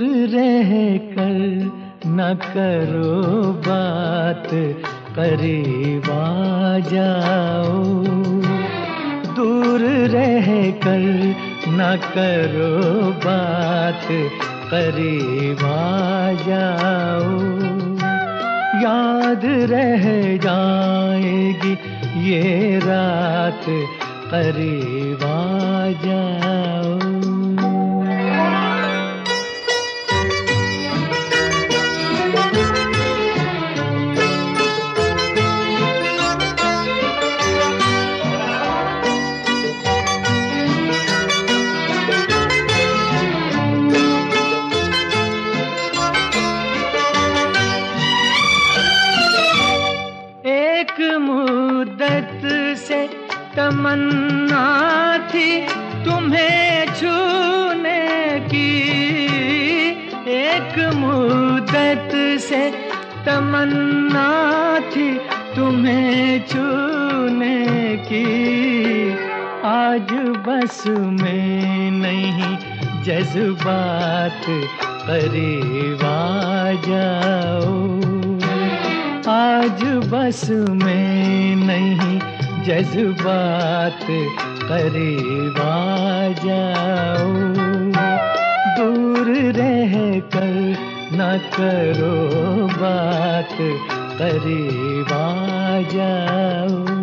रह कर न करो बात, करीब आ जाओ। दूर रह कर न करो बात, करीब आ जाओ। याद रह जाएगी ये रात, करीब आ जाओ। एक मुद्दत से तमन्ना थी तुम्हें छूने की, एक मुद्दत से तमन्ना थी तुम्हें छूने की। आज बस में नहीं जज्बात, करीब आ जाओ। आज बस में नहीं जज्बात, करीब आ जाओ। दूर रह कर न करो बात, करीब आ जाओ।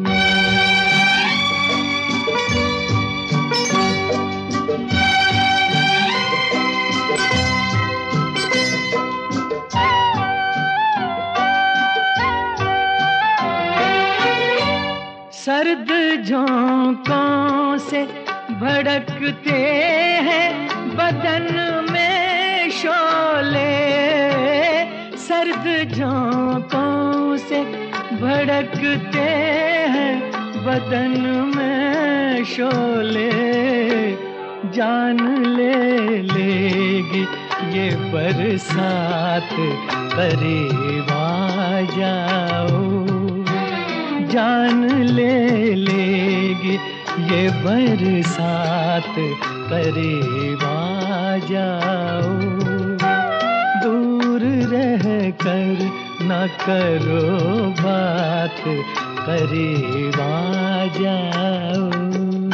सर्द झोंकों से भड़कते हैं बदन में शोले, सर्द झोंकों से भड़कते हैं बदन में शोले। जान ले लेगी ये बरसात, करीब आ जाओ। जान ले लेगी ये बरसात, करीब आ जाओ। दूर रह कर न करो बात, करीब आ जाओ।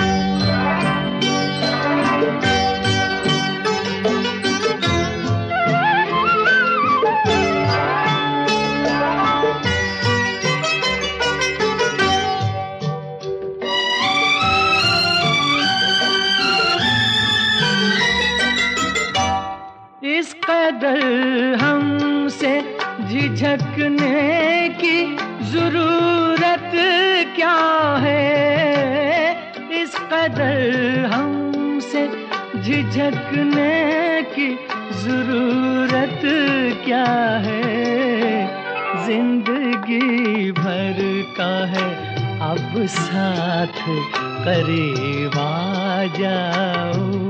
इस कदर हमसे झिझकने की जरूरत क्या है, इस कदर हमसे झिझकने की जरूरत क्या है। जिंदगी भर का है अब साथ, करीब आ जाओ।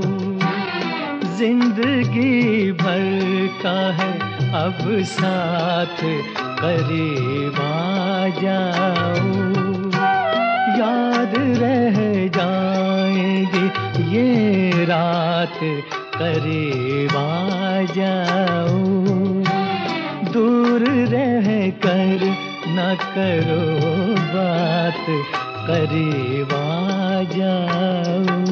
जिंदगी भर का है अब साथ, करीब आ जाओ। याद रह जाएगी ये रात, करीब आ जाओ। दूर रह कर न करो बात, करीब आ जाओ।